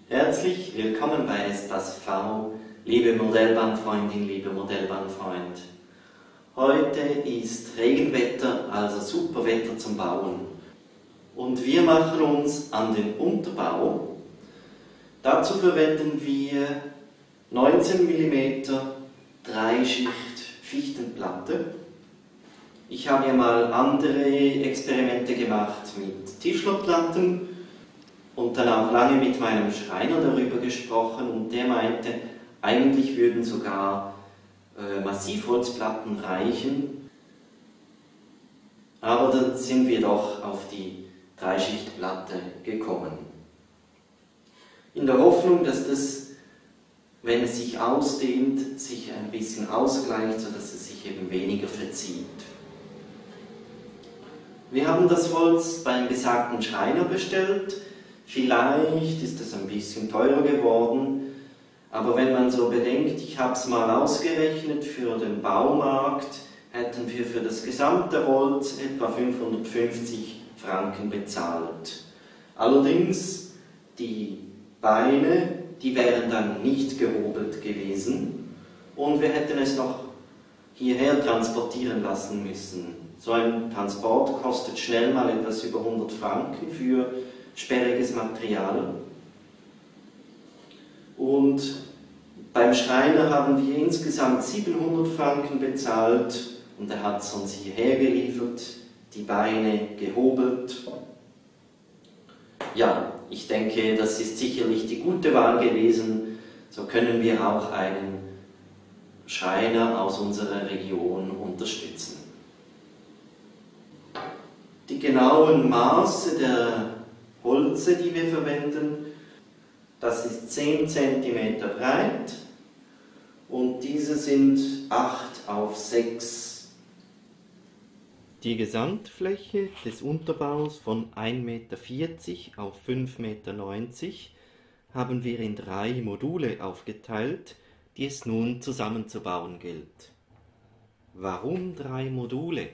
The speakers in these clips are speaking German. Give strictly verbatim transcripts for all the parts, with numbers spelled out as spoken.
Herzlich willkommen bei Espace V, liebe Modellbahnfreundin, lieber Modellbahnfreund. Heute ist Regenwetter, also super Wetter zum Bauen. Und wir machen uns an den Unterbau. Dazu verwenden wir neunzehn Millimeter Dreischicht Fichtenplatte. Ich habe ja mal andere Experimente gemacht mit Tischlerplatten und dann auch lange mit meinem Schreiner darüber gesprochen und der meinte, eigentlich würden sogar äh, Massivholzplatten reichen, aber dann sind wir doch auf die Dreischichtplatte gekommen. In der Hoffnung, dass das, wenn es sich ausdehnt, sich ein bisschen ausgleicht, sodass es sich eben weniger verzieht. Wir haben das Holz beim besagten Schreiner bestellt. Vielleicht ist es ein bisschen teurer geworden, aber wenn man so bedenkt, ich habe es mal ausgerechnet, für den Baumarkt hätten wir für das gesamte Holz etwa fünfhundertfünfzig Franken bezahlt. Allerdings, die Beine, die wären dann nicht gehobelt gewesen und wir hätten es noch hierher transportieren lassen müssen. So ein Transport kostet schnell mal etwas über hundert Franken für sperriges Material. Und beim Schreiner haben wir insgesamt siebenhundert Franken bezahlt und er hat es uns hierher geliefert, die Beine gehobelt. Ja, ich denke, das ist sicherlich die gute Wahl gewesen. So können wir auch einen Schreiner aus unserer Region unterstützen. Die genauen Maße der Holze, die wir verwenden, das ist zehn Zentimeter breit und diese sind acht auf sechs. Die Gesamtfläche des Unterbaus von ein Meter vierzig auf fünf Meter neunzig haben wir in drei Module aufgeteilt, die es nun zusammenzubauen gilt. Warum drei Module?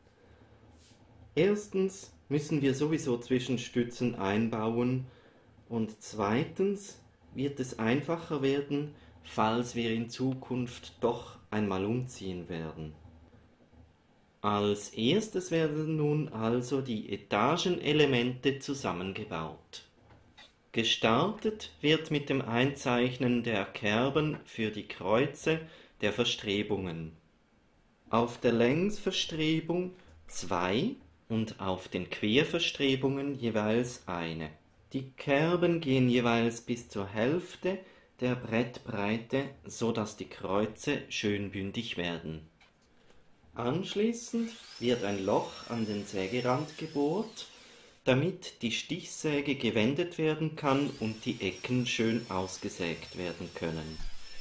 Erstens müssen wir sowieso Zwischenstützen einbauen und zweitens wird es einfacher werden, falls wir in Zukunft doch einmal umziehen werden. Als erstes werden nun also die Etagenelemente zusammengebaut. Gestartet wird mit dem Einzeichnen der Kerben für die Kreuze der Verstrebungen. Auf der Längsverstrebung zwei und auf den Querverstrebungen jeweils eine. Die Kerben gehen jeweils bis zur Hälfte der Brettbreite, so dass die Kreuze schön bündig werden. Anschließend wird ein Loch an den Sägerand gebohrt, damit die Stichsäge gewendet werden kann und die Ecken schön ausgesägt werden können.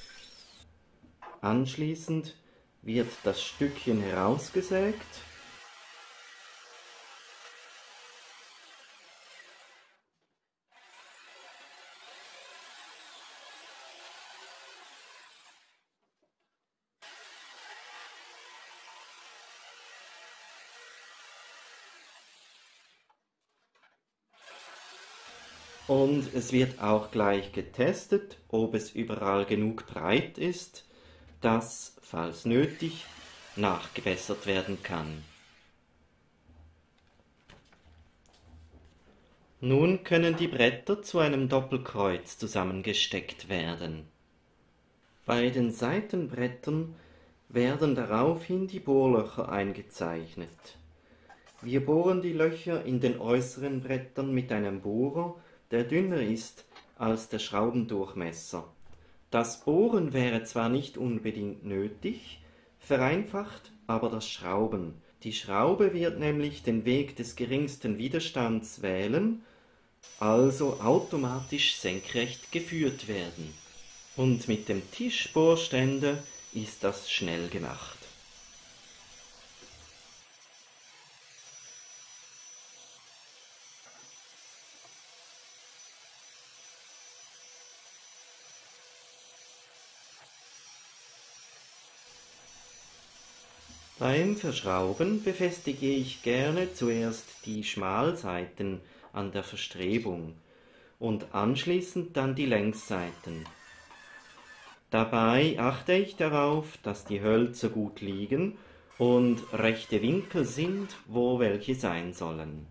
Anschließend wird das Stückchen herausgesägt und es wird auch gleich getestet, ob es überall genug breit ist, dass, falls nötig, nachgebessert werden kann. Nun können die Bretter zu einem Doppelkreuz zusammengesteckt werden. Bei den Seitenbrettern werden daraufhin die Bohrlöcher eingezeichnet. Wir bohren die Löcher in den äußeren Brettern mit einem Bohrer, der dünner ist als der Schraubendurchmesser. Das Bohren wäre zwar nicht unbedingt nötig, vereinfacht aber das Schrauben. Die Schraube wird nämlich den Weg des geringsten Widerstands wählen, also automatisch senkrecht geführt werden. Und mit dem Tischbohrständer ist das schnell gemacht. Beim Verschrauben befestige ich gerne zuerst die Schmalseiten an der Verstrebung und anschließend dann die Längsseiten. Dabei achte ich darauf, dass die Hölzer gut liegen und rechte Winkel sind, wo welche sein sollen.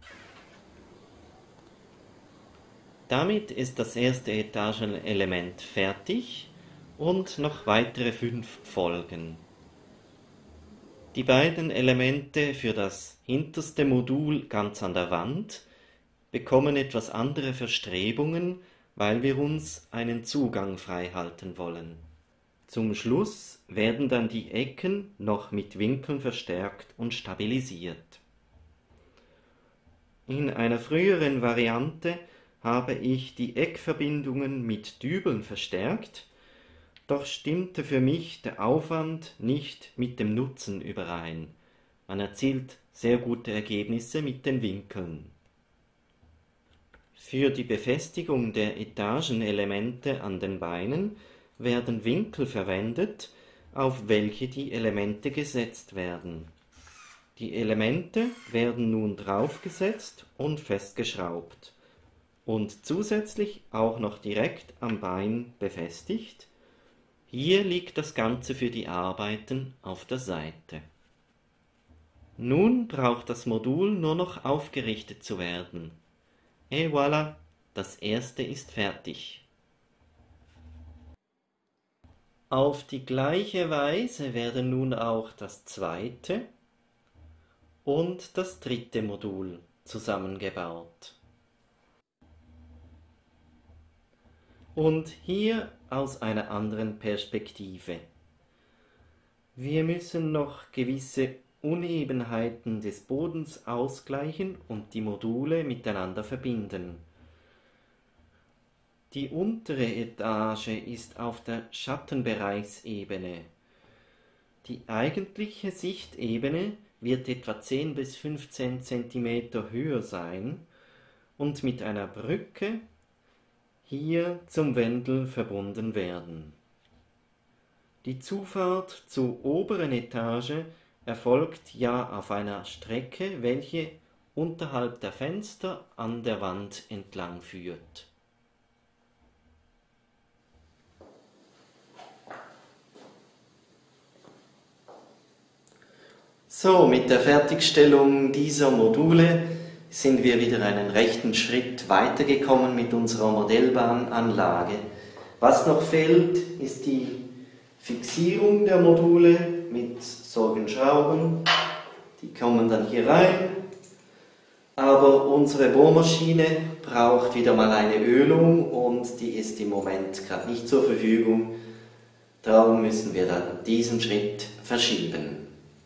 Damit ist das erste Etagenelement fertig und noch weitere fünf folgen. Die beiden Elemente für das hinterste Modul ganz an der Wand bekommen etwas andere Verstrebungen, weil wir uns einen Zugang frei halten wollen. Zum Schluss werden dann die Ecken noch mit Winkeln verstärkt und stabilisiert. In einer früheren Variante habe ich die Eckverbindungen mit Dübeln verstärkt, doch stimmte für mich der Aufwand nicht mit dem Nutzen überein. Man erzielt sehr gute Ergebnisse mit den Winkeln. Für die Befestigung der Etagenelemente an den Beinen werden Winkel verwendet, auf welche die Elemente gesetzt werden. Die Elemente werden nun draufgesetzt und festgeschraubt und zusätzlich auch noch direkt am Bein befestigt. Hier liegt das Ganze für die Arbeiten auf der Seite. Nun braucht das Modul nur noch aufgerichtet zu werden. Et voilà, das erste ist fertig. Auf die gleiche Weise werden nun auch das zweite und das dritte Modul zusammengebaut. Und hier aus einer anderen Perspektive. Wir müssen noch gewisse Unebenheiten des Bodens ausgleichen und die Module miteinander verbinden. Die untere Etage ist auf der Schattenbereichsebene. Die eigentliche Sichtebene wird etwa zehn bis fünfzehn Zentimeter höher sein und mit einer Brücke hier zum Wendel verbunden werden. Die Zufahrt zur oberen Etage erfolgt ja auf einer Strecke, welche unterhalb der Fenster an der Wand entlang führt. So, mit der Fertigstellung dieser Module sind wir wieder einen rechten Schritt weitergekommen mit unserer Modellbahnanlage. Was noch fehlt, ist die Fixierung der Module mit solchen Schrauben. Die kommen dann hier rein. Aber unsere Bohrmaschine braucht wieder mal eine Ölung und die ist im Moment gerade nicht zur Verfügung. Darum müssen wir dann diesen Schritt verschieben.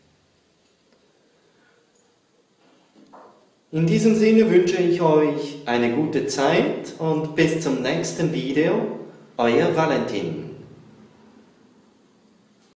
In diesem Sinne wünsche ich euch eine gute Zeit und bis zum nächsten Video, euer Valentin.